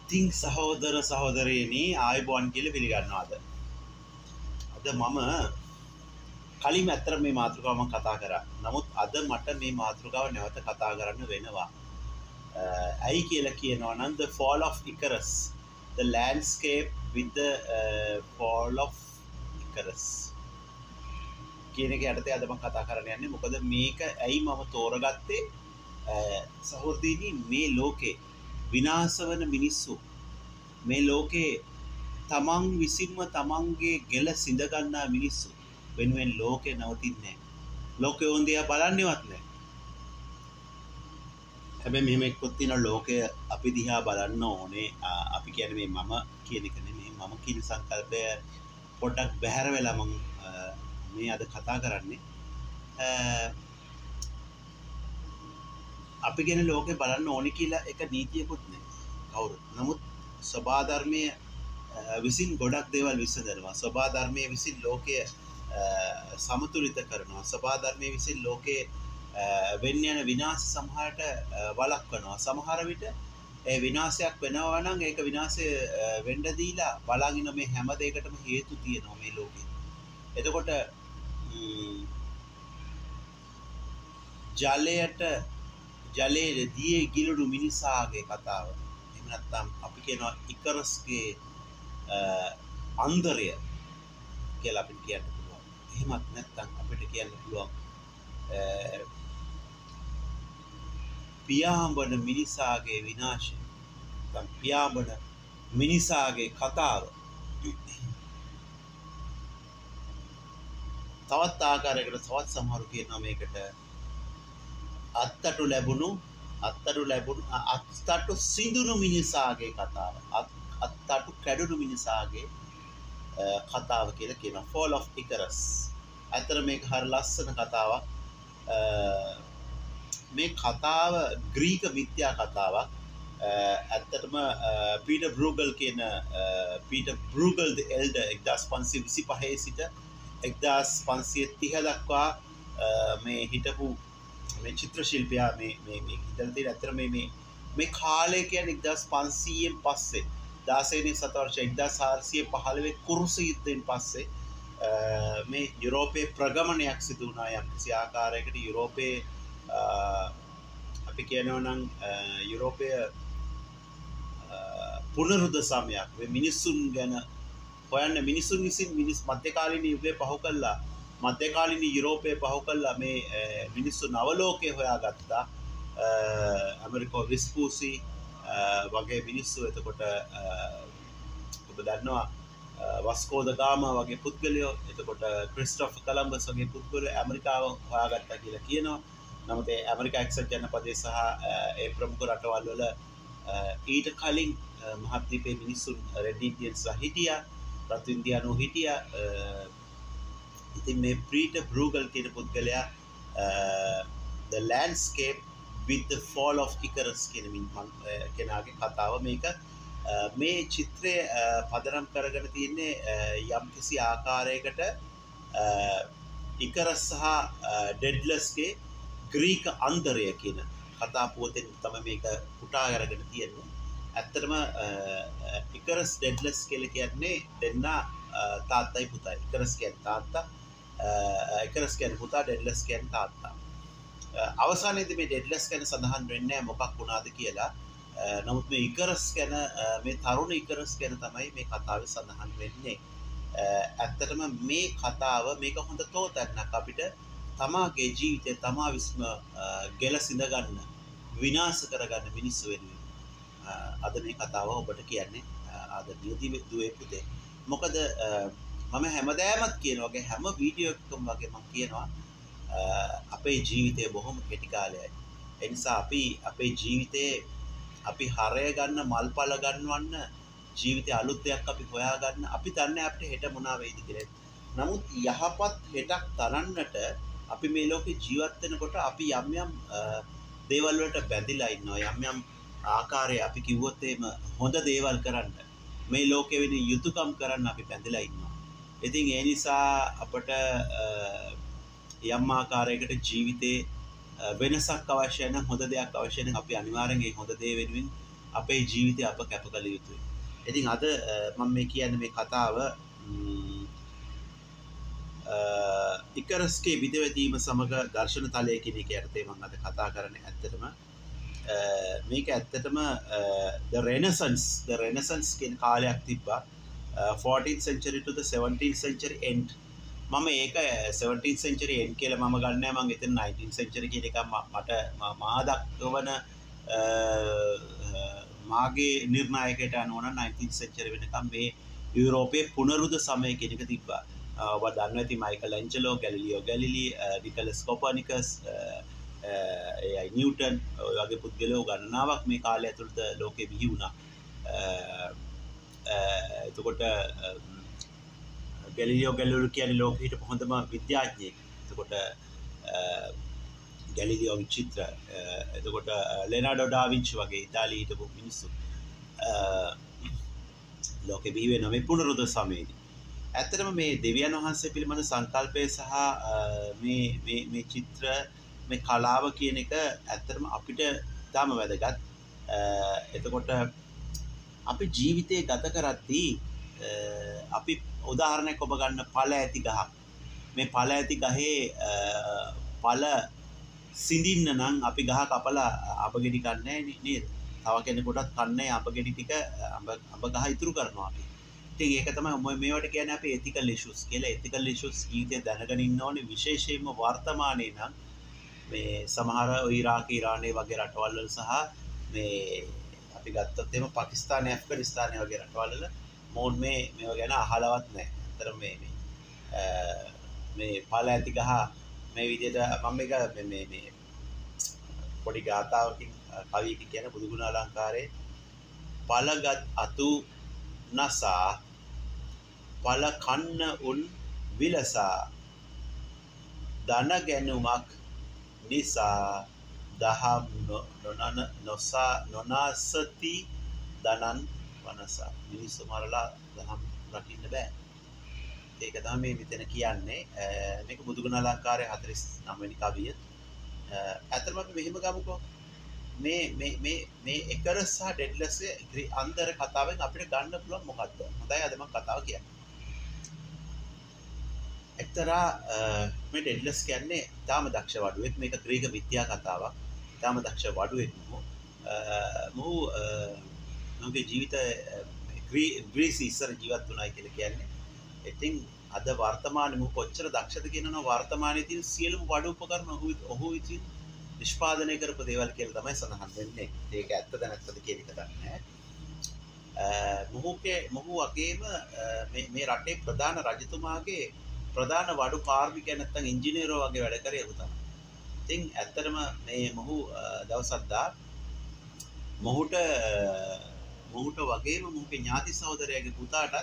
ඉතින් සහෝදර සහෝදරයනි ආයුබෝවන් කියලා පිළිගන්නවාද? අද මම කලින් ඇත්තට මේ මාතෘකාව මම කතා කරා. නමුත් අද මට මේ මාතෘකාව නැවත කතා කරන්න වෙනවා. ඇයි කියලා කියනවා නම් the fall of Icarus, the landscape with the fall of Icarus කියන එක යටතේ අද මම කතා කරන්න යන්නේ. මොකද මේක ඇයි මම තෝරගත්තේ? සහෝදරයනි, මේ ලෝකේ විනාශ වන මිනිස්සු මේ ලෝකේ තමන් විසින්ම තමන්ගේ ගෙල සිඳ ගන්නා මිනිස්සු වෙනුවෙන් ලෝකේ නවතින්නේ නැහැ. ලෝකේ වොන්දියා බලන්නේවත් නැහැ. හැබැයි මෙහෙම එක්කත් තියෙන ලෝකය අපි දිහා බලන්න ඕනේ. අපි කියන්නේ මේ මම කියන එක නෙමෙයි. මම කියන සංකල්පය පොඩ්ඩක් බැහැර වෙලා මම මේ අද කතා කරන්නේ. අපි කියන ලෝකේ බලන්න ඕනේ කියලා එක නීතියකුත් නැහැ. කවුරුත්. නමුත් සබා ධර්මයේ විසින් ගොඩක් දේවල් විසඳනවා. සබා ධර්මයේ විසින් ලෝකය සමතුලිත කරනවා. සබා ධර්මයේ විසින් ලෝකේ වෙන්න යන විනාශ සමහරට වළක්වනවා. සමහර විට ඒ විනාශයක් වෙනවා නම් ඒක විනාශය වෙන්න දීලා බලන් ඉන්න මේ හැම දෙයකටම හේතු තියෙනවා මේ ලෝකේ. එතකොට ජලයේ දියේ ගිලුණු මිනිසාගේ කතාව. එහෙම නැත්නම් අපි කියනවා ඉකරස්ගේ අන්දරය කියලා අපිට කියන්න පුළුවන්. එහෙමත් නැත්නම් අපිට කියන්න පුළුවන් පියාඹන මිනිසාගේ විනාශය. නැත්නම් පියාඹන මිනිසාගේ කතාව. තවත් ආකාරයකට තවත් සමහරු කියනවා මේකට අත්තටු සිඳුණු මිනිසාගේ කතාව. අත්තටු කැඩුණු මිනිසාගේ කතාව කියලා කියනවා. Fall of Icarus. අතර මේක හරිය ලස්සන කතාවක්. මේ කතාව ග්‍රීක මිත්‍යා කතාවක්. ඇත්තටම පීටර් බ්‍රූගල් කියන පීටර් බ්‍රූගල් the elder 1525 සිට 1530 දක්වා මේ හිටපු මේ චිත්‍ර ශිල්පියා මේ ඉඳලා තියෙන අතර මේ කාලය කියන්නේ 1500න් පස්සේ 16 වෙනි සතවර්ෂ 1415 කුරුස යුද්ධයෙන් පස්සේ මේ යුරෝපයේ ප්‍රගමනයක් සිදු වුණා. යම් කිසි ආකාරයකට යුරෝපයේ අපි කියනවා නම් යුරෝපයේ පුනරුද්ධ සමයක් මේ මිනිසුන් ගැන හොයන්න මිනිසුන් විසින් මධ්‍යකාලීන යුගය පහු කළා. මධ්‍යකාලීන යුරෝපය පහු කළා මේ මිනිස්සු නවලෝකයේ හොයාගත්තා. ඇමරිකෝ විස්පූසි වගේ මිනිස්සු. එතකොට ඔබ දන්නවා වස්කෝ ද ගාමා වගේ පුද්ගලයෝ, එතකොට ක්‍රිස්ටොෆර් කොලම්බස් වගේ පුද්ගලයෝ ඇමරිකාව හොයාගත්තා කියලා කියනවා. නමුත් ඒ ඇමරිකා එක්සත් ජනපදයේ සහ ඒ ප්‍රමුඛ රටවල් වල ඊට කලින් මහද්වීපයේ මිනිස්සුන් රෙඩ් ඉන්ඩියන්ස්ලා හිටියා, රතු ඉන්දියානු හිටියා. ඉතින් මේ පීටර් බ්‍රූගල් කියන පුද්ගලයා the landscape with the fall of Icarus කියන කෙනාගේ කතාව. මේක මේ චිත්‍රය පදනම් කරගෙන තියෙන්නේ යම්කිසි ආකාරයකට ඉකරස් සහ ඩෙඩ්ලස්ගේ ග්‍රීක අන්දරය කියන කතා පුවතෙන් තමයි මේක කුටා අරගෙන තියෙන්නේ. ඇත්තටම ඉකරස් ඩෙඩ්ලස් කියලා කියන්නේ දෙන්න තාත්තයි පුතයි. ඉකරස් කියන්නේ තාත්තා, ඉකරස් කියන්නේ පුතා, ඩෙඩ්ලස් කියන්නේ තාත්තා. අවසානයේදී මේ ඩෙඩ්ලස් ගැන සඳහන් වෙන්නේ මොකක් වුණාද කියලා. නමුත් මේ ඉකරස් ගැන, මේ තරුණ ඉකරස් ගැන තමයි මේ කතාවේ සඳහන් වෙන්නේ. ඇත්තටම මේ කතාව මේක හොඳ තෝතැන්නක් අපිට තමාගේ ජීවිතය තමා විසින්ම ගෙල සිඳ ගන්න, විනාශ කරගන්න මිනිස්සු වෙනුවෙන් අද මේ කතාව ඔබට කියන්නේ ආදරණීය දුවේ පුතේ. මොකද මම හැමදාමත් කියන වගේ හැම වීඩියෝ එකකම වගේ මම කියනවා අපේ ජීවිතය බොහොම කෙටි කාලයයි. ඒ නිසා අපි අපේ ජීවිතේ අපි හරය ගන්න, මල්පල ගන්නවන්න, ජීවිතේ අලුත් දෙයක් අපි හොයාගන්න. අපි දන්නේ අපිට හෙට මොනවා වෙයිද කියලා. නමුත් යහපත් හෙටක් තරන්නට අපි මේ ලෝකේ ජීවත් වෙනකොට අපි යම් දේවල් වලට බැඳිලා ඉන්නවා. යම් ආකාරයේ අපි කිව්වොත් එහෙම හොඳ දේවල් කරන්න, මේ ලෝකෙ වෙන යුතුයකම් කරන්න අපි බැඳිලා ඉන්නවා. ඉතින් ඒ නිසා අපට යම් ආකාරයකට ජීවිතේ වෙනසක් අවශ්‍ය නම්, හොඳ දෙයක් අවශ්‍ය නම් අපි අනිවාර්යෙන් ඒ හොඳ දේ වෙනුවෙන් අපේ ජීවිතය අප කැප කළ යුතුයි. ඉතින් අද මම මේ කියන්නේ මේ කතාව ඉකරස්ගේ විදවැදීම සමග දර්ශන තලය කියන එක යටතේ මම අද කතා කරන්නේ. ඇත්තටම මේක ඇත්තටම the renaissance කියන කාලයක් තිබ්බා 14th century to the 17th century end. මම ඒක 17th century end කියලා මම ගන්නෑ. මම එතන 19th century කියන එක මට මා දක්වන මාගේ නිර්ණායකයට අනුව 19th century වෙනකම් මේ යුරෝපයේ පුනරුද සමය කියන එක තිබ්බා. ඔබ දන්නවා ඇති Michelangelo, Galileo Galilei, Nicolaus Copernicus, Newton වගේ පුද්ගලයෝ ගණනාවක් මේ කාලය ඇතුළත ලෝකෙ බිහි වුණා. එතකොට ගැලිලියෝ ගැලිලි කියන්නේ ලෝකෙ හිටපු හොඳම විද්‍යාඥයෙක්. එතකොට ගැලිලියෝගේ චිත්‍ර, එතකොට ලෙනාඩෝ ඩා වින්චි වගේ ඉතාලියේ හිටපු මිනිස්සු ලෝකෙ බිහි වෙන මේ පුනරුද සමයේදී ඇත්තටම මේ දෙවියන් වහන්සේ පිළිබඳ සංකල්පය සහ මේ චිත්‍ර මේ කලාව කියන එක ඇත්තටම අපිට තාම වැදගත්. එතකොට අපි ජීවිතේ ගත කරද්දී අපි උදාහරණයක් ඔබ ගන්න ඵල ඇති ගහක්. මේ ඵල ඇති ගහේ ඵල සිඳින්න නම් අපි ගහ කපලා අබ ගෙඩි කන්නේ නේද? තව කෙනෙකුටත් කන්නේ අබ ගෙඩි ටික අබ ගහ ඉතුරු කරනවා අපි. ඉතින් ඒක තමයි මේවට කියන්නේ අපි ethical issues කියලා. ethical issues ජීවිතේ දැනගෙන ඉන්න ඕනේ. විශේෂයෙන්ම වර්තමානයේ නම් මේ සමහර ඉරාක ඉරානයේ වගේ රටවල් වල සහ මේ අපි ගත්තොත් එහෙම පාකිස්තානය ඇෆ්ගනිස්තානය වගේ රටවල් වල මොන් මේව ගැන අහලවත් නැහැ. අතර මේ ඵල ඇති ගහ මේ විදිහට මම මේ පොඩි ගාතාවකින් කවියකින් කියන බුදුගුණ අලංකාරයේ ඵලගත් අතු නසා ඵල කන්න උන් විලසා දන ගැනුමක් නිසා දහම් නොනාසති දනන් වනසා. මිනිස්සු මරලා දහම් රකින්න බෑ. ඒක තමයි මේ මෙතන කියන්නේ. මේක බුදුගුණ අලංකාරයේ 49 වෙනි කවිය. ඇත්තටම අපි මෙහෙම ගමුකෝ. මේ එකරස් සහ ඩෙඩ්ලස් අන්තර කතාවෙන් අපිට ගන්න පුළුවන් මොකද්ද? හොඳයි අද මම කතාව කියන්නේ. එක්තරා මේ ඩෙඩ්ලස් කියන්නේ තාම දක්ෂ වඩුවෙක්. මේක ග්‍රීක විද්‍යා කතාවක්. තාම දක්ෂ වඩුවෙක් මොහුගේ ජීවිතය ග්‍රීසි ඉස්සර ජීවත් වුණායි කියලා කියන්නේ. ඉතින් අද වර්තමානයේ මොහු කොච්චර දක්ෂද කියනවා වර්තමානයේ තියෙන සියලුම වඩු උපකරණ ඔහු විසින් නිෂ්පාදනය කරපු දේවල් කියලා තමයි සඳහන් වෙන්නේ. ඒක ඇත්තද නැත්තද කියන එක දන්නේ නැහැ. මොහු වගේම මේ රටේ ප්‍රධාන රජතුමාගේ ප්‍රධාන වඩු කාර්මිකයා නැත්නම් ඉංජිනේරෝ වගේ වැඩ කරේ ඔහු තමයි. ඉතින් ඇත්තටම මේ මොහු දවසක් දා මොහුට වගේම මොහුගේ ඥාති සහෝදරයාගේ පුතාටත්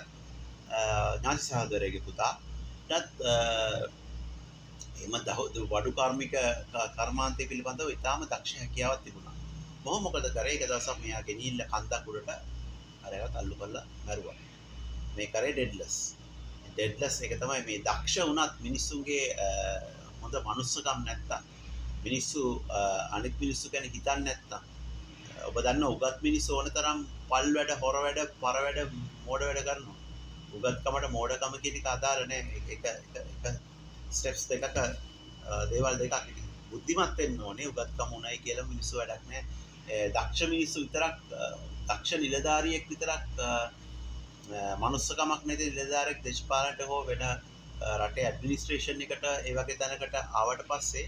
එහෙම වඩු කාර්මික කර්මාන්තය පිළිබඳව ඉතාම දක්ෂ හැකියාවක් තිබුණා. මොහු මොකද කරේ? එක දවසක් මෙයා ගෙනිහිල්ල කන්දක් උඩට අරයවත් අල්ලු කරලා මැරුවා. මේ කරේ ඩෙඩ්ලස්. ඩෙඩ්ලස් එක තමයි මේ දක්ෂ වුණත් මිනිස්සුන්ගේ හොඳ මනුස්සකම් නැත්තම් මිනිස්සු අනිත් මිනිස්සු ගැන හිතන්නේ නැත්තම් ඔබ දන්න උගත් මිනිස්සු ඕන තරම් පල් වැඩ, හොර වැඩ, පර වැඩ, මෝඩ වැඩ කරනවා. උගත්කමට මෝඩකම කියන එක අදාළ නැහැ. එක ස්ටෙප්ස් දෙකක දේවල් දෙකක් බුද්ධිමත් වෙන්න ඕනේ. උගත්කම උණයි කියලා මිනිස්සු වැඩක් නැහැ. දක්ෂ මිනිස්සු විතරක් දක්ෂ නිලධාරියෙක් විතරක් මනුස්සකමක් නැති නිලධාරියෙක් දේශපාලනට හෝ වෙන රටේ ඇඩ්මිනිස්ට්‍රේෂන් එකට ඒ වගේ තැනකට ආවට පස්සේ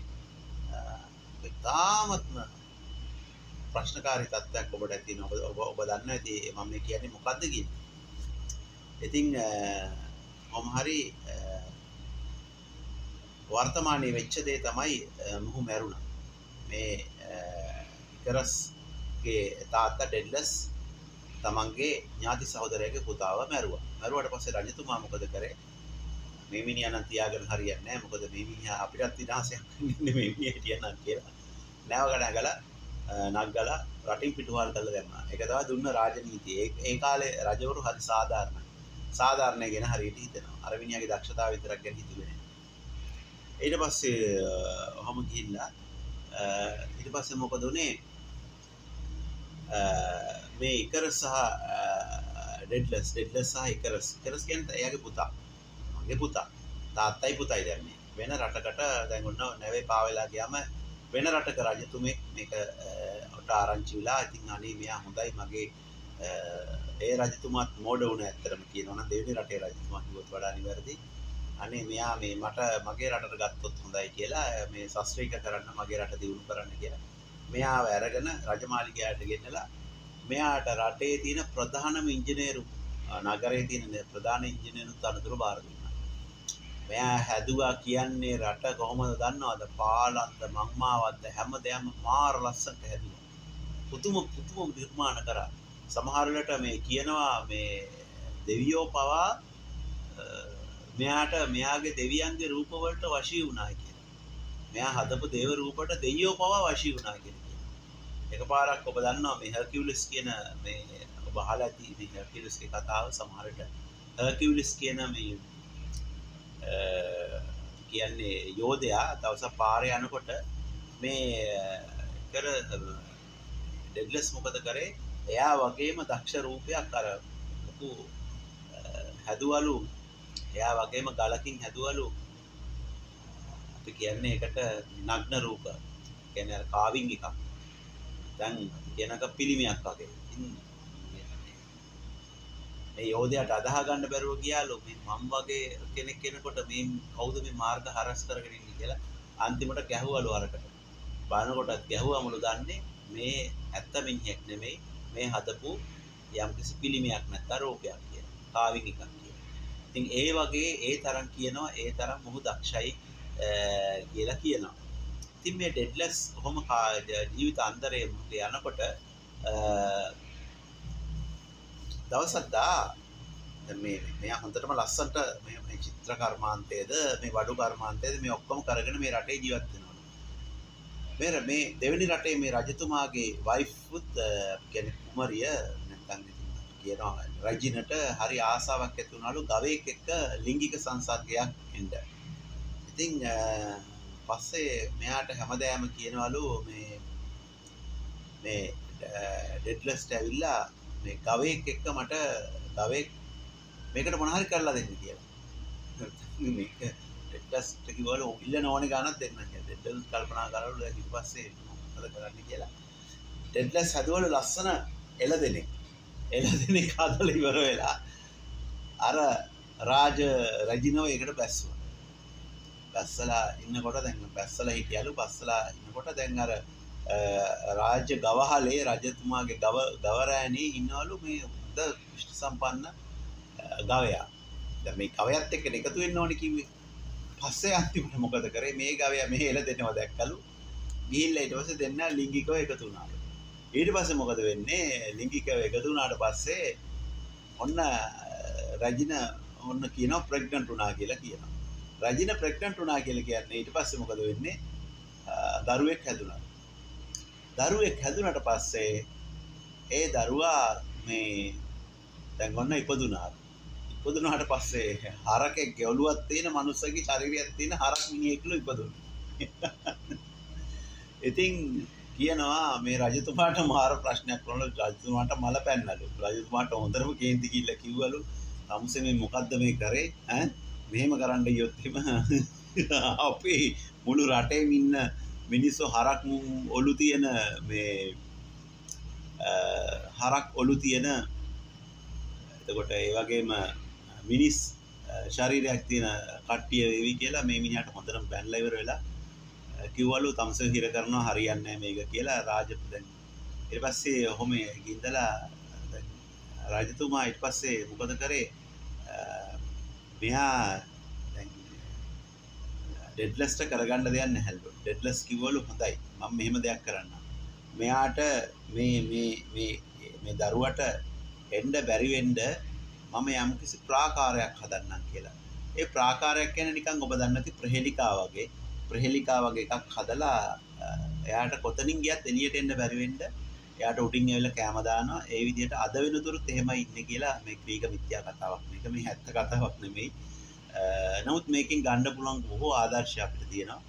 තාමත්ම ප්‍රශ්නකාරී තත්ත්වයක් ඔබට ඇති වෙනවා. ඔබ දන්නවා ඇති මම මේ කියන්නේ මොකද්ද කියන්නේ. ඉතින් මොම හරි වර්තමානයේ වෙච්ච දේ තමයි මොහු මැරුණා. මේ ඉකරස්ගේ තාත්තා ඩෙඩ්ලස් තමන්ගේ ඥාති සහෝදරයාගේ පුතාව මැරුවා. මැරුවාට පස්සේ රජතුමා මොකද කරේ? මේ මිනිහා නම් තියාගෙන හරියන්නේ නැහැ. මොකද මේ මිනිහා අපිටත් විනාශයක් වෙන්නේ මේ මිනිහා හිටියනම් කියලා. නැවගණගලා නග්ගලා රටින් පිටුවහල් කරලා දැම්මා. ඒක තමයි දුන්න රාජනීතිය. ඒ කාලේ රජවරු හරි සාධාරණයි. සාධාරණය ගැන හරියට හිතනවා. අර මිනිහාගේ දක්ෂතාවය විතරක් ගැන හිතුවේ නැහැ. ඊට පස්සේ ඔහම ගිහිල්ලා ඊට පස්සේ මොකද උනේ? මේ ඉකරස් සහ ඩෙඩ්ලස් සහ ඉකරස් කියන්නේ එයාගේ පුතා. මගේ පුතා. තාත්තයි පුතයි දැන් මේ. වෙන රටකට දැන් ඔන්න නැවේ පාවෙලා ගියාම වෙන රටක රජතුමෙක් මේක ඔට ආරංචි වෙලා ඉතින් අනේ මෙයා හොඳයි මගේ ඒ රජතුමාත් මෝඩ වුණ ඇත්තටම කියනවා නම් දෙවෙනි රටේ රජතුමා කිව්වොත් වඩා නිවැරදි. අනේ මෙයා මේ මට මගේ රටට ගත්තොත් හොඳයි කියලා මේ ශාස්ත්‍රීය කරන්න මගේ රට දියුණු කරන්න කියලා. මෙයාව අරගෙන රජමාලිගයට ගෙන්නලා මෙයාට රටේ තියෙන ප්‍රධානම ඉංජිනේරු නගරයේ තියෙන ප්‍රධාන ඉංජිනේරු තනතුරු බාර දුන්නා. මෙයා හැදුවා කියන්නේ රට කොහොමද දන්නවද? පාලන්ද මංමාවද්ද හැමදේම මාර ලස්සනට හැදුවා. පුතුම නිර්මාණ කරා. සමහර වෙලට මේ කියනවා මේ දෙවියෝ පවා මෙයාට මෙයාගේ දෙවියන්ගේ රූප වලට වශී වුණා කියලා. මෙයා හදපු දේව රූපවලට දෙවියෝ පවා වශී වුණා කියලා. එකපාරක් ඔබ දන්නවා මේ හර්කියුලිස් කියන මේ ඔබ අහලා ඇති මේ හර්කියුලිස්ගේ කතාව සමහර විට හර්කියුලිස් කියන මේ කියන්නේ යෝධයා දවසක් පාරේ යනකොට මේ කර ඩෙඩ්ලස් මොකද කරේ? එයා වගේම දක්ෂ රූපයක් අර ලොකු හැදුවලු. එයා වගේම ගලකින් හැදුවලු. අපි කියන්නේ ඒකට නග්න රූප. කියන්නේ අර කාවින් එකක්. දැන් කියනක පිළිමයක් වගේ. මේ යෝධයාට අදාහ ගන්න බැරුව ගියාලු මේ මම් වගේ කෙනෙක් කෙනකොට මේ කවුද මේ මාර්ග හරස් කරගෙන ඉන්නේ කියලා අන්තිමට ගැහුවලු අරකට. බලනකොටත් ගැහුවමලු දන්නේ මේ ඇත්ත මිනිහෙක් නෙමෙයි මේ හදපු යම්කිසි පිළිමයක් නැත්නම් රූපයක් කියලා. කාවින් එකක් කියලා. ඉතින් ඒ වගේ ඒ තරම් කියනවා ඒ තරම් මොහු දක්ෂයි කියලා කියනවා. ඉතින් මේ ඩෙඩ්ලස් කොහොම ජීවිත අන්තරේ යනකොට දවසක් මෙයා හොඳටම ලස්සනට මේ චිත්‍ර කර්මාන්තයේද මේ වඩු කර්මාන්තයේද මේ ඔක්කොම කරගෙන මේ රටේ ජීවත් වෙනවා. මේ දෙවෙනි රටේ මේ රජතුමාගේ වයිෆ්වත් කියන්නේ කුමරිය නැත්නම් කියනවා රජිනට හරි ආසාවක් ඇති වුණාලු ගවයෙක් එක්ක ලිංගික සංසර්ගයක් එන්න. ඉතින් පස්සේ මෙයාට හැමදාම කියනවලු මේ ඩෙඩ්ලස්ට ඇවිල්ලා මේ ගවයෙක් එක්ක මට ගවයෙක් මේකට මොන හරි කරලා දෙන්න කියලා. මේක ඩෙඩ්ලස්ට කිව්වලු ඉල්ලන ඕනේ ගානක් දෙන්න කියලා. ඩෙඩ්ලස් කල්පනා කරවලු ඊට පස්සේ මොකද කරන්න කියලා. ඩෙඩ්ලස් හදුවලු ලස්සන එළදෙනෙක් හදලා ඉවර වෙලා අර රාජ රජිනව එකට බැස්සුවා. බැස්සලා ඉන්නකොට දැන් බැස්සලා හිටියලු බැස්සලා ඉන්නකොට දැන් අර රාජ්‍ය ගවහලේ රජතුමාගේ ගවරෑණී ඉන්නවලු මේ හොඳ කුෂ්ඨ සම්පන්න ගවයා. දැන් මේ ගවයාත් එක්ක එකතු වෙන්න ඕනේ කිව්වේ. පස්සේ අන්තිමට මොකද කරේ? මේ ගවයා මෙහෙ එළදෙනව දැක්කලු. ගිහිල්ලා ඊට පස්සේ දෙන්න ලිංගිකව එකතු වුණාලු. ඊට පස්සේ මොකද වෙන්නේ? ලිංගිකව එකතු වුණාට පස්සේ ඔන්න රජින ඔන්න කියනවා ප්‍රෙග්නන්ට් වුණා කියලා කියනවා. රජින ප්‍රෙග්නන්ට් වුණා කියලා කියන්නේ ඊට පස්සේ මොකද වෙන්නේ? දරුවෙක් හැදුණා. දරුවෙක් හැදුනට පස්සේ ඒ දරුවා මේ දැන් ඔන්න ඉපදුනා. ඉපදුනාට පස්සේ හරකෙක් ඔළුවක් තියෙන මනුස්සයෙක්ගේ ශරීරයක් තියෙන හරක් මිනිහෙක්ලු ඉපදුනා. ඉතින් කියනවා මේ රජතුමාට මාර ප්‍රශ්නයක් වුණලු. රජතුමාට මල පැන්නලු. රජතුමාට හොඳටම කේන්ති කිල්ල කිව්වලු. "තමුසේ මේ මොකද්ද මේ කරේ? ඈ මෙහෙම කරන්න ගියොත් අපි මුළු රටේම ඉන්න මිනිස්සු හරක් ඔලු තියෙන මේ හරක් ඔලු තියෙන එතකොට ඒ වගේම මිනිස් ශරීරයක් තියෙන කට්ටිය වෙවි කියලා මේ මිනිහට හොඳටම බැනලා ඉවර වෙලා කිව්වලු තමුසේ හිර කරනවා හරියන්නේ නැහැ මේක කියලා රාජපුතෙන්. ඊට පස්සේ ඔහොම ගින්දලා රජතුමා ඊට පස්සේ මොකද කරේ? මෙහා ඩෙඩ්ලස්ට කරගන්න දෙයක් නැහැලු. ඩෙඩ්ලස් කිව්වලු හොඳයි මම මෙහෙම දෙයක් කරන්නම්. මෙයාට මේ දරුවට එන්න බැරි වෙන්න මම යම්කිසි ප්‍රාකාරයක් හදන්නම් කියලා. ඒ ප්‍රාකාරයක් කියන්නේ නිකන් ඔබ දන්නේ නැති ප්‍රහෙලිකා වගේ එකක් හදලා එයාට කොතනින් ගියත් එළියට එන්න බැරි වෙන්න එයාට උඩින් ඇවිල්ලා කැම දානවා. ඒ විදිහට අද වෙනතුරුත් එහෙමයි ඉන්නේ කියලා මේ ක්‍රීක මිත්‍යා කතාවක්. මේක මේ ඇත්ත කතාවක් නෙමෙයි. නමුත් මේකෙන් ගන්න පුළුවන් බොහෝ ආදර්ශ අපිට තියෙනවා.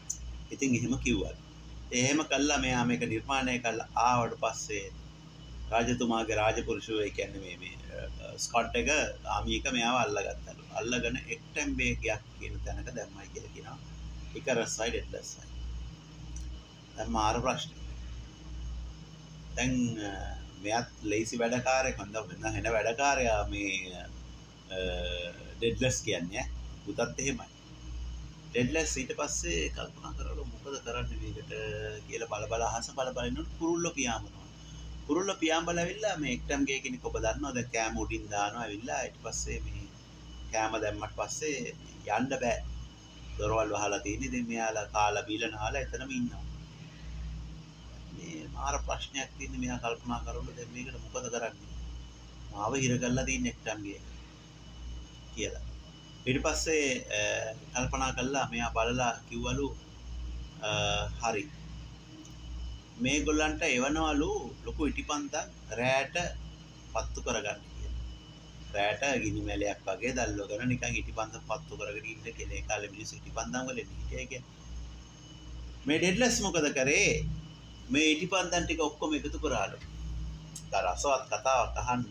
ඉතින් එහෙම කිව්වා. එහෙම කළා මෙයා මේක නිර්මාණය කළා ආවට පස්සේ රාජතුමාගේ රාජපුරුෂෝ ඒ කියන්නේ මේ ස්කොට් එක ආමි එක මෙයාව අල්ලගත්තලු. අල්ලගෙන එක්ටැම්බේ ගයක් කියන තැනක දැම්මයි කියලා කියනවා. ඉකරස්යි ඩෙඩ්ලස්යි. දැන් මාර ප්‍රශ්නේ. දැන් මෙයාත් ලේසි වැඩකාරයෙක් හොඳ වෙන වැඩකාරයා මේ ඩෙඩ්ලස් කියන්නේ පුතත් එහෙමයි. ඩෙඩ්ලස් ඊට පස්සේ කල්පනා කරලා මොකද කරන්නේ මේකට කියලා බල අහස බල ඉන්නකොට කුරුල්ල පියාඹනවා. කුරුල්ල පියාඹලා ඇවිල්ලා මේ එක්ටම් ගේ කෙනෙක් ඔබ දන්නවා දැන් කෑම උඩින් දානවා ඇවිල්ලා ඊට පස්සේ මේ කෑම දැම්මට පස්සේ යන්න බෑ. දොරවල් වහලා තියෙන්නේ. ඉතින් මෙයාලා කාලා බීලා නාලා එතනම ඉන්නවා. මේ මාර ප්‍රශ්නයක් තියෙන්නේ. මෙයා කල්පනා කරලා දැන් මේකට මොකද කරන්නේ? මාව හිර කරලා තියෙන එක්ටම් ගේ කියලා. ඊට පස්සේ කල්පනා කළා මෙයා බලලා කිව්වලු හරි මේගොල්ලන්ට එවනවලු ලොකු ඉටිපන්දම් රෑට පත්තු කරගන්න කියලා. රෑට ගිනි මැලයක් වගේ දැල්වගෙන නිකන් ඉටිපන්දම් පත්තු කරගෙන ඉන්න කෙනේ කාලේ මිනිස්සු ඉටිපන්දම් වල හිටියේ කියන්නේ. මේ ඩෙඩ්ලස් මොකද කරේ? මේ ඉටිපන්දම් ටික ඔක්කොම එකතු කරාලු. රසවත් කතාවක් අහන්න.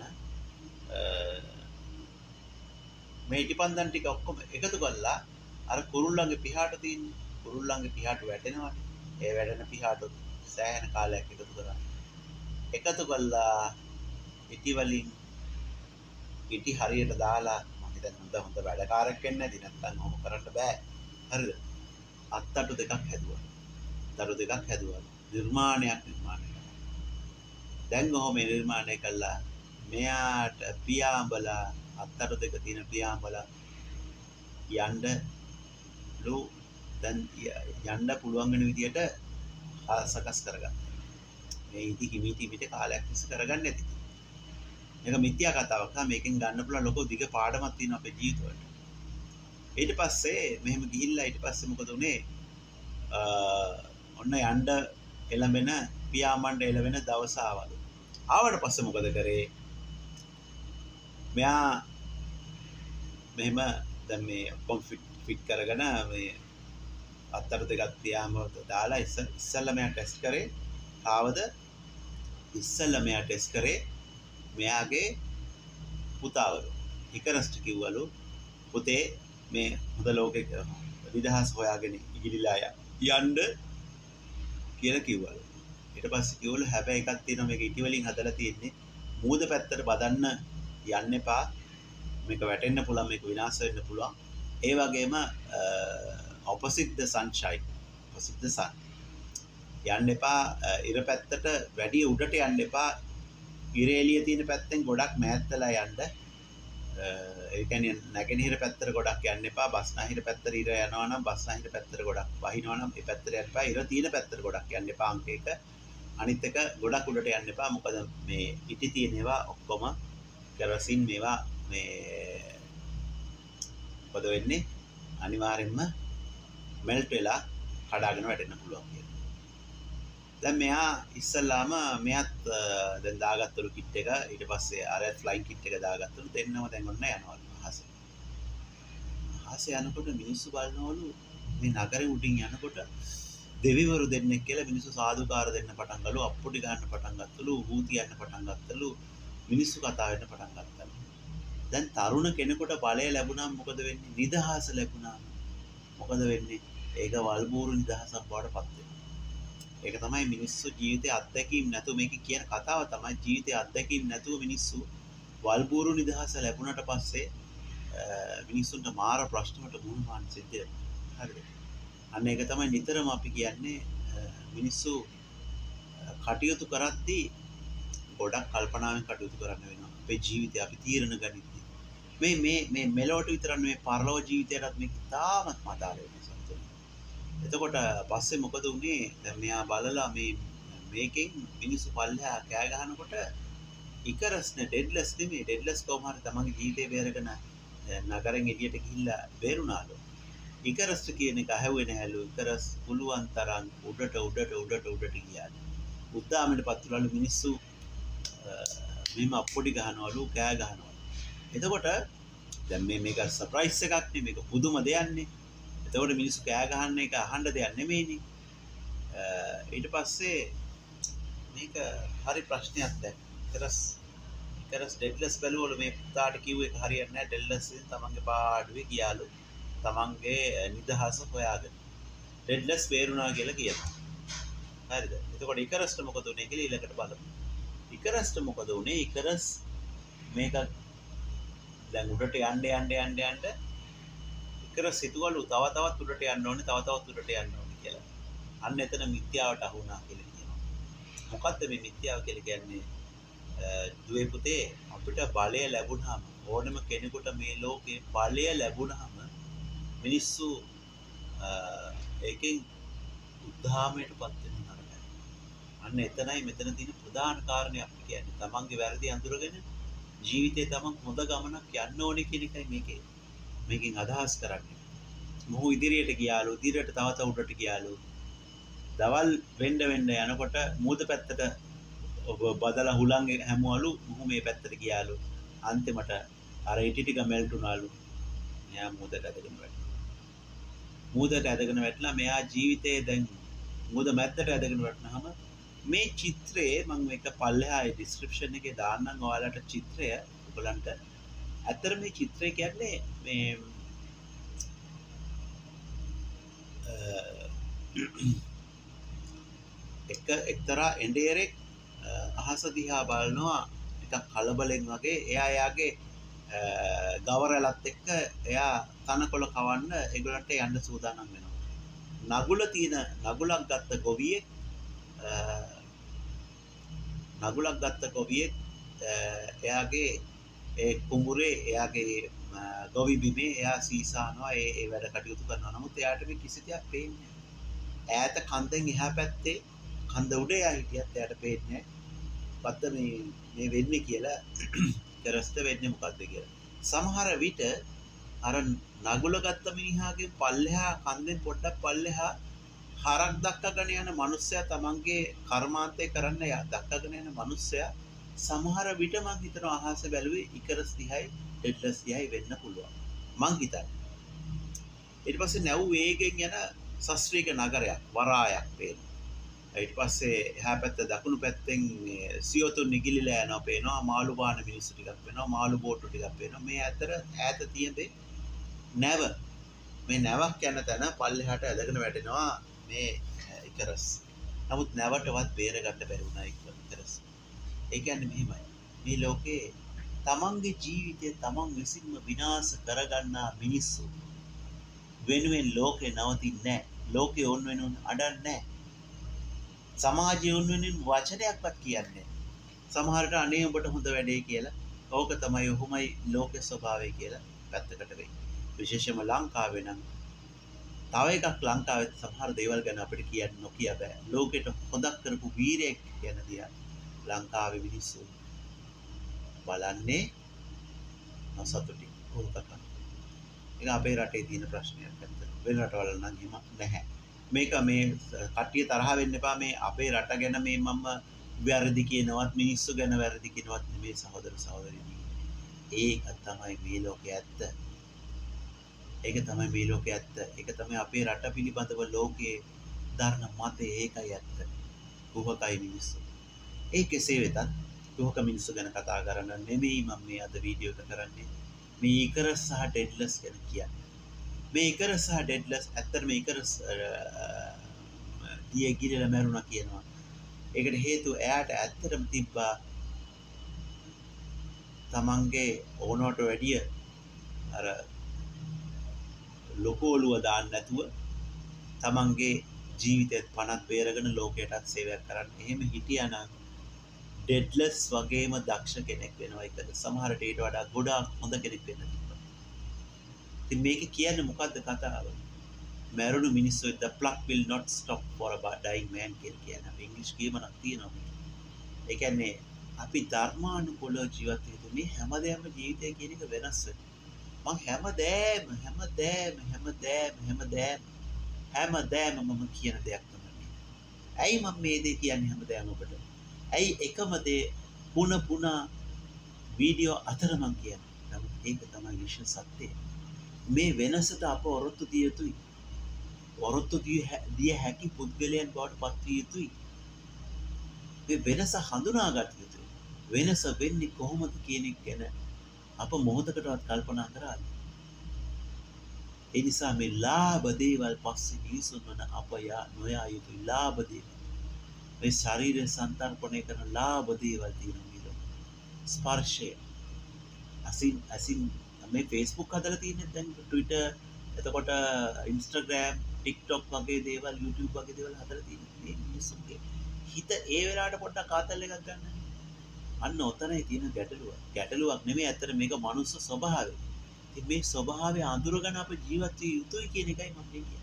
මේ ඉටිපන්දම් ටික ඔක්කොම එකතු කළා අර කුරුල්ලන්ගේ පිහාට තියෙන කුරුල්ලන්ගේ පිහාට වැටෙනවානේ. ඒ වැටෙන පිහාට සෑහෙන කාලයක් එකතු කරා. එකතු කළා ඉටි වලින් ඉටි හරියට දාලා මම හිතන්නේ හොඳ වැඩකාරයෙක් වෙන්න ඇති නැත්නම් ඔහොම කරන්න බෑ. හරිද? අත්තටු දෙකක් හැදුවා. දරු දෙකක් හැදුවා. නිර්මාණයක් නිර්මාණය කළා. දැන් ඔහොම නිර්මාණය කළා. මෙයාට පියාඹලා අත්තටු දෙක තියෙන පියාඹලා යන්න ලු දැන් යන්න පුළුවන් වෙන විදියට සකස් කරගන්න. මේ ඉති කිමිති පිට කාලයක් ඉස්ස කරගන්න ඇති. මේක මිත්‍යා කතාවක්. මේකෙන් ගන්න පුළුවන් ලොකු දිග පාඩමක් තියෙනවා අපේ ජීවිතවලට. ඊට පස්සේ මෙහෙම ගිහිල්ලා ඊට පස්සේ මොකද උනේ? ඔන්න යන්න එළඹෙන පියාඹන්න එළවෙන දවස ආවලු. ආවට පස්සේ මොකද කරේ? මෙයා මෙහෙම දැන් මේ ෆිට කරගෙන මේ අත්තර දෙකක් තියාම දාලා ඉස්සෙල්ලා මෙයා ටෙස්ට් කරේ ආවද ඉස්සෙල්ලා මෙයා ටෙස්ට් කරේ මෙයාගේ පුතාවරු ඉකරස්ට කිව්වලු පුතේ මේ හොඳ ලෝකෙක විදහාස හොයාගෙන ඉගිලිලා යන්න කියලා කිව්වලු. ඊට පස්සේ කිව්වලු හැබැයි එකක් තියෙනවා මේක ඉටි වලින් හදලා තියෙන්නේ මූද පැත්තට බදන්න යන්න එපා. මේක වැටෙන්න පුළුවන් මේක විනාශ වෙන්න පුළුවන්. ඒ වගේම opposite the sunshine opposite the sun යන්න එපා. ඉර පැත්තට වැඩි උඩට යන්න එපා. ඉර එළිය තියෙන පැත්තෙන් ගොඩක් මෑත් වෙලා යන්න. ඒ කියන්නේ නැගෙනහිර පැත්තට ගොඩක් යන්න එපා. බස්නාහිර පැත්තට ඉර යනවා නම් බස්නාහිර පැත්තට ගොඩක් වහිනවා නම් ඒ පැත්තට යන්න එපා. ඉර තියෙන පැත්තට ගොඩක් යන්න එපා. අංක 1 අනිත් එක ගොඩක් උඩට යන්න එපා. මොකද මේ ඉටි තියෙන ඒවා ඔක්කොම කෙරසින් මේවා මේ මොකද වෙන්නේ අනිවාර්යෙන්ම මෙල්ට් වෙලා කඩාගෙන වැටෙන්න පුළුවන් කියලා. දැන් මෙයා ඉස්සල්ලාම මෙයාත් දැන් දාගත්තලු කිට් එක. ඊට පස්සේ අර ෆ්ලයින් කිට් එක දාගත්තලු. දෙන්නම දැන් ඔන්න යනවා අහසේ. අහසේ යනකොට මිනිස්සු බලනවලු මේ නගරේ උඩින් යනකොට දෙවිවරු දෙන්නෙක් කියලා මිනිස්සු සාදුකාර දෙන්න පටන් ගලු. අප්පුඩි ගන්න පටන් ගත්තලු. හූ කියන්න පටන් ගත්තලු. මිනිස්සු කතා වෙන්න පටන් ගත්තලු. දැන් තරුණ කෙනෙකුට බලය ලැබුණාම මොකද වෙන්නේ? නිදහස ලැබුණාම මොකද වෙන්නේ? ඒක වල්බూరు නිදහසක් බවට පත් වෙනවා. ඒක තමයි මිනිස්සු ජීවිතේ අත්දැකීම් නැතුව මේක කියන කතාව තමයි ජීවිතේ අත්දැකීම් නැතුව මිනිස්සු වල්බూరు නිදහස ලැබුණට පස්සේ මිනිස්සුන්ට මාර ප්‍රශ්නවලට මුහුණ පාන්න සිද්ධ වෙනවා. හරිද? අන්න ඒක තමයි නිතරම අපි කියන්නේ මිනිස්සු කටයුතු කරද්දී ගොඩක් කල්පනාවෙන් කටයුතු කරන්න වෙනවා. අපේ ජීවිතය අපි තීරණ ගනිද්දී මේ මෙලොවට විතරක් නෙමෙයි පරලොව ජීවිතයටත් මේක තාමත් මතාල වෙනවා. එතකොට පස්සේ මොකද වුනේ? දැන් මෙයා බලලා මේකෙන් මිනිස්සු පල්ලෙහා කෑ ගහනකොට ඉකරස්නේ ඩෙඩ්ලස් නෙමෙයි. ඩෙඩ්ලස් කොහොම හරි තමන්ගේ ජීවිතේ බේරගෙන නගරෙන් එළියට ගිහිල්ලා බේරුණාලු. ඉකරස් කියන එක ඇහුවේ නැහැලු. ඉකරස් පුළුවන් තරම් උඩට ගියා. උද්දාමයට පත්තුලලු මිනිස්සු මෙහෙම අප්පොඩි ගහනවලු කෑ ගහනවලු. එතකොට දැන් මේක සර්ප්‍රයිස් එකක් නේ. මේක පුදුම දෙයක් නේ. එතකොට මිනිස්සු කෑ ගහන්න එක අහන්න දෙයක් නෙමෙයිනේ. ඊට පස්සේ මේක හරි ප්‍රශ්නයක් දැන්. ඉකරස් ඩෙඩ්ලස් බැලුවලු මේ පුතාට කිව්වේ හරියන්නේ නැහැ. ඩෙඩ්ලස් ඉතින් තමන්ගේ පාඩුවේ ගියාලු. තමන්ගේ නිදහස හොයාගෙන. ඩෙඩ්ලස් වේරුණා කියලා කියනවා. හරිද? එතකොට ඉකරස්ට මොකද උනේ කියලා ඊළඟට බලමු. ඉකරස්ට මොකද උනේ? ඉකරස් මේක දැන් උඩට යන්න ඉකරස් හිතුවලු තව තවත් උඩට යන්න ඕනේ, තව තවත් උඩට යන්න ඕනේ කියලා. අන්න එතන මිත්‍යාවට අහු වුණා කියලා කියනවා. මොකද්ද මේ මිත්‍යාව කියලා කියන්නේ? දුවේ පුතේ අපිට බලය ලැබුණාම ඕනම කෙනෙකුට මේ ලෝකේ බලය ලැබුණාම මිනිස්සු ඒකෙන් උද්ධාමයටපත් වෙනවා නේද? අන්න එතනයි මෙතන තියෙන ප්‍රධාන කාරණේ අපිට කියන්නේ. තමන්ගේ වැරදි අඳුරගෙන ජීවිතේ තමන් හොඳ ගමනක් යන්න ඕනේ කියන එකයි මේකෙන් අදහස් කරන්නේ. මොහු ඉදිරියට ගියාලු, ඉදිරියට තව උඩට ගියාලු. දවල් වෙන්න යනකොට මූද පැත්තට බදලා හුලං හැමුවලු, මොහු මේ පැත්තට ගියාලු. අන්තිමට අර ඉටි ටික මෙල්ට් වුණාලු. මෙයා මූදට ඇදගෙන වැටලා මෙයා ජීවිතේ දැන් මූද මැද්දට ඇදගෙන වැටුනහම මේ චිත්‍රය මම මේක පල්ලෙහා ඩිස්ක්‍රිප්ෂන් එකේ දාන්නම් ඔයාලට චිත්‍රය ඔයගලන්ට. ඇත්තට මේ චිත්‍රය කියන්නේ මේ එක්තරා එඬේරෙක් අහස දිහා බලනවා ටිකක් කලබලෙන් වගේ. එයා යාගේ ගවරලත් එක්ක එයා තනකොළ කවන්න ඒගොල්ලන්ට යන්න සූදානම් වෙනවා. නගුලක් ගත්ත ගොවියෙක් එයාගේ ඒ කුඹුරේ එයාගේ ගොවි බිමේ එයා සීසානවා, ඒ වැඩ කටයුතු කරනවා. නමුත් එයාට මේ කිසි දෙයක් පේන්නේ නැහැ. ඈත කන්දෙන් එහා පැත්තේ කන්ද උඩ එයා හිටියත් එයාට පේන්නේ නැහැ. මොකද්ද මේ වෙන්නේ කියලා, කරස්ත වෙන්නේ මොකද්ද කියලා. සමහර විට අර නගුල ගත්ත මිනිහාගේ පල්ලෙහා කන්දෙන් පොඩ්ඩක් පල්ලෙහා හරක් දක්කගෙන යන මිනිස්සයා තමන්ගේ කර්මාන්තය කරන්න දක්කගෙන යන මිනිස්සයා සමහර විට මං හිතනවා අහස බැලුවේ ඉකරස් දිහයි ඩෙඩ්ලස් දිහයි වෙන්න පුළුවන් මං හිතන්නේ. ඊට පස්සේ නැව් වේගෙන් යන ශාස්ත්‍රීය නගරයක් වරායක් පේනවා. ඊට පස්සේ එහා පැත්ත දකුණු පැත්තෙන් සියොතුන් නිගිලිලා යනවා පේනවා. මාළු බාන මිනිස්සු ටිකක් පේනවා. මාළු බෝට්ටු ටිකක් පේනවා. මේ අතර ඈත තියෙන නැව. මේ නැවක් යන තැන පල්ලෙහාට ඇදගෙන වැටෙනවා මේ ඉකරස්. නමුත් නැවටවත් බේරගන්න බැරි වුණා ඉකරස්. ඒ කියන්නේ මෙහෙමයි. මේ ලෝකේ තමන්ගේ ජීවිතය තමන් විසින්ම විනාශ කරගන්නා මිනිස්සු වෙනුවෙන් ලෝකේ නවතින්නේ නැහැ. ලෝකේ ඕන් වෙනුවෙන් අඩන්නේ නැහැ. සමාජයේ ඕන් වෙනුවෙන් වචනයක්වත් කියන්නේ නැහැ. සමහරට අනේ ඔබට හොඳ වැඩේ කියලා. ඕක තමයි ඔහොමයි ලෝකේ ස්වභාවය කියලා පැත්තකට වෙයි. විශේෂයෙන්ම ලංකාවේ නම් තව එකක් ලංකාවේ සමහර දේවල් ගැන අපිට කියන්න නොකිය බෑ. ලෝකෙට හොදක් කරපු වීරයෙක් කියන දියා ලංකාවේ මිනිස්සු බලන්නේ නොසතුටින් උල්කකන. ඒක අපේ රටේ තියෙන ප්‍රශ්නයක් අත්ත. වෙන රටවල නම් එහෙම නැහැ. මේක මේ කට්ටිය තරහ වෙන්න එපා. මේ අපේ රට ගැන මේ මම වැරදි කියනවත් මිනිස්සු ගැන වැරදි කියනවත් නෙමෙයි සහෝදර සහෝදරියනි. ඒක තමයි මේ ලෝකයේ ඇත්ත. ඒක තමයි මේ ලෝකයේ ඇත්ත. ඒක තමයි අපේ රට පිළිබඳව ලෝකයේ ධර්ම මතය. ඒකයි ඇත්ත. කුහකයි මිනිස්සු. ඒ කෙසේ වෙතත් කුහක මිනිස්සු ගැන කතා කරන්න නෙමෙයි මම මේ අද වීඩියෝ එක කරන්නේ. මේ ඉකරස් සහ ඩෙඩ්ලස් ගැන කියන්නේ. මේ ඉකරස් සහ ඩෙඩ්ලස් ඇත්තටම ඉකරස් දිය ගිරලා මැරුණා කියනවා. ඒකට හේතුව එයාට ඇත්තටම තිබ්බා තමන්ගේ ඕනවට වැඩිය අර ලොකු ඔළුව දාන්න නැතුව තමන්ගේ ජීවිතේත් පණක් බේරගෙන ලෝකයටත් සේවයක් කරන්න. එහෙම හිටියානම් ඩෙඩ්ලස් වගේම දක්ෂ කෙනෙක් වෙනවා. ඒකද සමහරට ඊට වඩා ගොඩාක් හොඳ කෙනෙක් වෙන්න තිබ්බා. ඉතින් මේක කියන්නේ මොකද්ද කතාව? මැරුණු මිනිස්සු the clock will not stop for a dying man කියලා කියන අපේ ඉංග්‍රීසි කියමනක් තියෙනවා. ඒ කියන්නේ අපි ධර්මානුකූලව ජීවත් වෙද්දී මේ හැමදේම ජීවිතය කියන එක වෙනස් වෙනවා. මම හැමදේම මම කියන දෙයක් තමයි. ඇයි මම මේ දේ කියන්නේ හැමදේම ඔබට? ඇයි එකම දේ පුන වීඩියෝ අතර මම කියන්නේ? නමුත් ඒක තමයි විශ්ව සත්‍යය. මේ වෙනසට අප ඔරොත්තු දිය යුතුයි. ඔරොත්තු දිය හැකි පුද්ගලයන් බවට පත් විය යුතුයි. මේ වෙනස හඳුනාගත යුතුයි. වෙනස වෙන්නේ කොහොමද කියන එක ගැන අප මොහොතකටවත් කල්පනා කරාද? ඒ නිසා මේ ලාභ දේවල් පස්සේ මිනිසුන් වන අප නොයා යුතුයි. ලාභ දේවල්. මේ ශරීරය සංතරපණය කරන ලාභ දේවල් තියෙනවා නේද? ස්පර්ශය. අසින් මේ Facebook හදලා තියෙන්නේ දැන් Twitter, එතකොට Instagram, TikTok වගේ දේවල්, YouTube වගේ දේවල් හදලා තියෙන්නේ මේ මිනිස්සුන්ගේ හිත ඒ වෙලාවට පොඩ්ඩක් ආතල් එකක් ගන්න. අන්න ඔතනයි තියෙන ගැටලුව. ගැටලුවක් නෙමෙයි ඇත්තට මේක මනුස්ස ස්වභාවය. ඉතින් මේ ස්වභාවය අඳුරගෙන අප ජීවත් විය යුතුයි කියන එකයි මම කියන්නේ.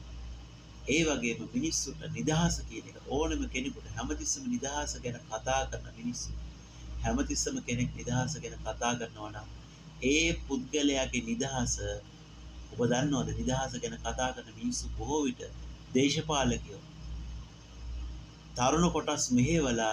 ඒ වගේම මිනිස්සුන්ට නිදහස කියන එක ඕනම කෙනෙකුට හැමතිස්සෙම නිදහස ගැන කතා කරන මිනිස්සු හැමතිස්සෙම කෙනෙක් නිදහස ගැන කතා කරනවා නම් ඒ පුද්ගලයාගේ නිදහස ඔබ දන්නවද නිදහස ගැන කතා කරන මිනිස්සු බොහෝ විට දේශපාලකයෝ තරුණ කොටස් මෙහෙवला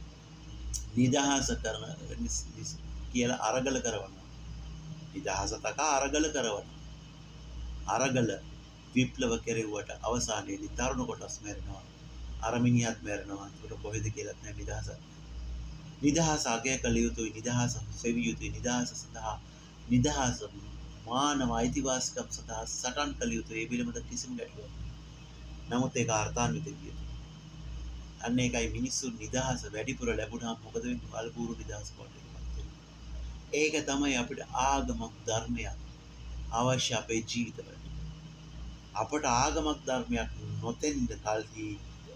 නිදහස කරන කියලා අරගල කරනවා. නිදහස තකා අරගල කරනවා. අරගල විප්ලව කෙරෙව්වට අවසානයේදී තරුණ කොටස් මැරෙනවා. අර මිනිහත් මැරෙනවා. ඒක කොහෙද කියලාත් නැහැ නිදහස. නිදහස අගය කළ යුතුයි. නිදහස සෙවිය යුතුයි. නිදහස සඳහා නිදහස මානව අයිතිවාසිකම් සඳහා සටන් කළ යුතුයි. ඒ පිළිබඳ කිසිම ගැටලුවක් නැහැ. නමුත් ඒක අර්ථාන්විත විය යුතුයි. අන්න ඒකයි මිනිස්සු නිදහස වැඩිපුර ලැබුණාම මොකද වෙන්නේ? වල්බూరు නිදහස කොට ඒක තමයි අපිට ආගමක් ධර්මයක් අවශ්‍ය අපේ ජීවිතවලට. අපට ආගමක් ධර්මයක් නොතෙන්න කල්හි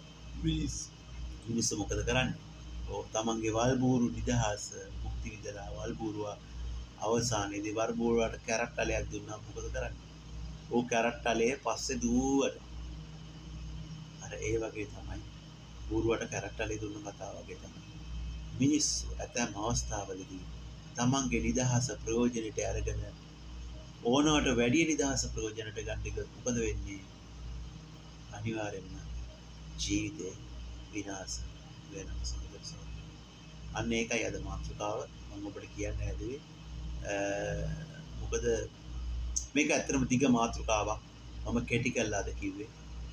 මිනිස්සු මොකද කරන්නේ? තමන්ගේ වල්බూరు නිදහස මුක්ති විඳලා වල්බూరుව අවසානයේදී වල්බూరుවට කැරක්ටලයක් දුන්නා මොකද කරන්නේ? ਉਹ කැරක්ටලේ පස්සේ දුවට. අර ඒ වගේ තමයි බూరుවට කැරක්ටලේ දුන්න කතාව වගේ තමයි. මිනිස්සු ඇතැම් අවස්ථාවලදී තමන්ගේ නිදහස ප්‍රයෝජනට අරගෙන ඕනවට වැඩි නිදහස ප්‍රයෝජනට ගන්න එක මොකද වෙන්නේ? අනිවාර්යෙන්ම ජීවිතේ විනාශ වෙනවා. අන්න ඒකයි අද මාතෘකාව මම ඔබට කියන්න හැදුවේ. මොකද මේක ඇත්තටම දිග මාතෘකාවක්. මම කෙටි කළාද කිව්වේ.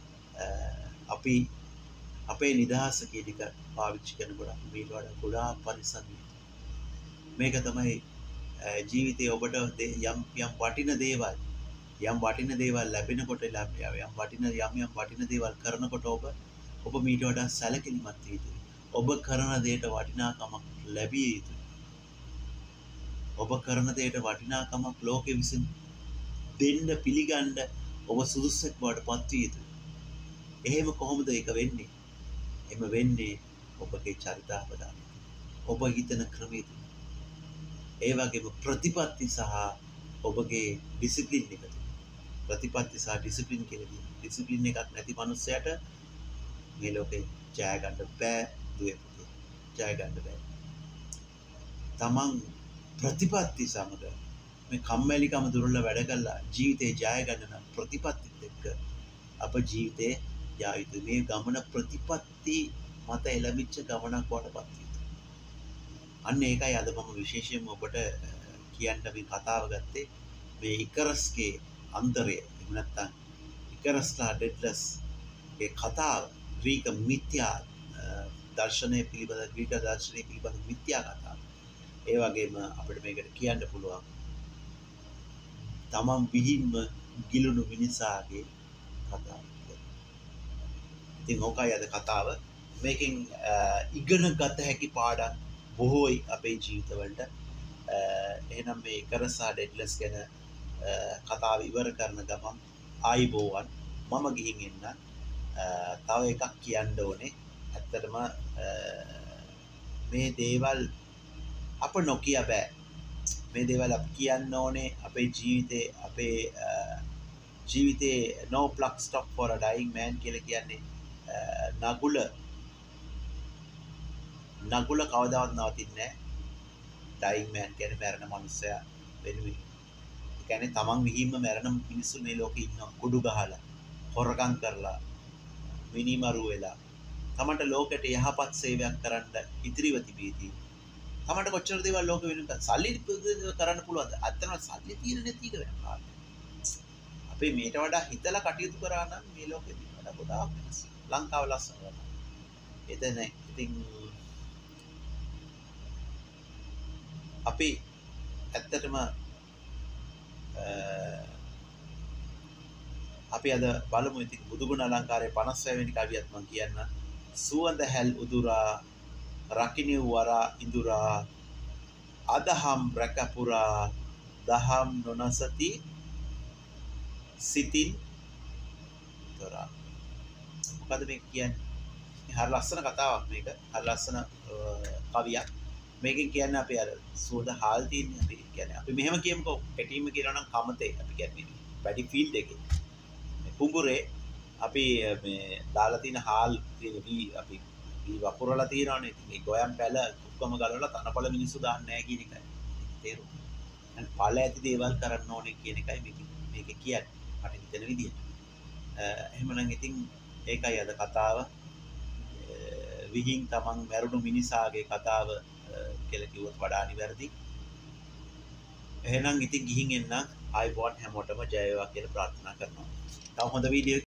අපි අපේ නිදහස කියන එක පාවිච්චි කරනකොට අපි මේකට වඩා ගොඩාක් පරිස්සම් වෙන්න. මේක තමයි ජීවිතේ ඔබට යම් වටින දේවල් ලැබෙනකොට යම් වටින දේවල් කරනකොට ඔබ මීට වඩා සැලකිලිමත් විය යුතුයි. ඔබ කරන දේට වටිනාකමක් ලැබිය යුතුයි. ඔබ කරන දේට වටිනාකමක් ලෝකෙ විසින් දෙන්න පිළිගන්න ඔබ සුදුස්සෙක් බවට පත් විය යුතුයි. එහෙම කොහොමද ඒක වෙන්නේ? එම වෙන්නේ ඔබගේ චරිතාපදානය. ඔබ හිතන ක්‍රමය. ඒ වගේම ප්‍රතිපත්ති සහ ඔබගේ ඩිසිප්ලින් එක. ප්‍රතිපත්ති සහ ඩිසිප්ලින් කියලා ඩිසිප්ලින් එකක් නැති මනුස්සයට මේ ලෝකේ ජය ගන්න බෑ දුවේ පුතේ. ජය ගන්න බෑ. තමන් ප්‍රතිපත්ති සමග මේ කම්මැලිකම දුරල වැඩ කළා ජීවිතේ ජය ගන්න නම් ප්‍රතිපත්තිත් එක්ක අප ජීවිතේ යා යුතුයි. මේ ගමන ප්‍රතිපත්ති මත එළඹිච්ච ගමනක් වඩපත් යුතුයි. අන්න ඒකයි අද මම විශේෂයෙන්ම ඔබට කියන්න මේ කතාව ගත්තේ. මේ ඉකරස්ගේ අන්තරය එහෙම නැත්නම් ඉකරස්ලා ඩෙඩ්ලස් ඒ කතාව ග්‍රීක මිත්‍යා දර්ශනය පිළිබඳ මිත්‍යා කතාව. ඒ වගේම අපිට මේකට කියන්න පුළුවන් තමන් විහිම්ම ගිලුණු මිනිසාගේ කතාව. ඉතින් ඕකයි අද කතාව. මේකෙන් ඉගෙන ගත හැකි පාඩම් බොහෝයි අපේ ජීවිතවලට. එහෙනම් මේ ඉකරසා ඩෙඩ්ලස් ගැන කතාව ඉවර කරන ගමන් ආයිබෝවන් මම ගිහින් එන්න. තව එකක් කියන්න ඕනේ. ඇත්තටම මේ දේවල් අප නොකිය බෑ. මේ දේවල් අපි කියන්න ඕනේ අපේ ජීවිතේ no plug stop for a dying man කියලා කියන්නේ නගුල කවදාවත් නවතින්නේ නැහැ. dying man කියන්නේ මැරෙන මනුස්සයා වෙනුවෙන්. ඒ කියන්නේ තමන් විහිම්ම මැරෙන මිනිස්සු මේ ලෝකේ ඉන්නවා. කුඩු ගහලා, හොරකම් කරලා, මිනිමරු වෙලා. තමන්ට ලෝකෙට යහපත් සේවයක් කරන්න ඉතිරිව තිබීදී. තමන්ට කොච්චර දේවල් ලෝකෙ වෙනුවෙන් සල්ලි කරන්න පුළුවන්ද? අත්තන සල්ලි තියෙන නැති එක වෙනවා. අපි මේට වඩා හිතලා කටයුතු කරා නම් මේ ලෝකෙදී වඩා ගොඩාක් වෙනස්. ලංකාව ලස්සන වෙනවා. එතන ඉතින් අපි ඇත්තටම අපි අද බලමු ඉතින් බුදුගුණ අලංකාරයේ 56 වෙනි කවියත් මම කියන්න. සුවඳ හැල් උදුරා රකින්න වරා ඉඳුරා අදහම් රැකපුරා දහම් නොනසති සිතින් තොරා. මොකද මේ කියන්නේ? හරි ලස්සන කතාවක් මේක. හරි ලස්සන කවියක්. මේකෙන් කියන්නේ අපි අර සුවඳ හාල් තියෙන්නේ අපි කියන්නේ අපි මෙහෙම කියමුකෝ පැටීම කියනවා නම් කමතේ අපි කියන්නේ වැඩි ෆීල්ඩ් එකේ කුඹුරේ අපි මේ දාලා තියෙන හාල් තියෙන අපි වපුරලා තියනවානේ. ඉතින් ඒ ගොයම් පැල ඔක්කොම ගලවලා තනකොළ මිනිස්සු දාන්නේ නැහැ කියන එකයි තේරුම. දැන් ඵල ඇති දේවල් කරන්න ඕනේ කියන එකයි මේක කියන්නේ. මට හිතෙන විදිහට. එහෙමනම් ඉතින් ඒකයි අද කතාව. විහිං තමන් මැරුණු මිනිසාගේ කතාව කියලා කිව්වොත් වඩා නිවැරදි. එහෙනම් ඉතින් ගිහින් එන්න ආයිබෝන් හැමෝටම ජය වේවා කියලා ප්‍රාර්ථනා කරනවා. තව හොඳ වීඩියෝ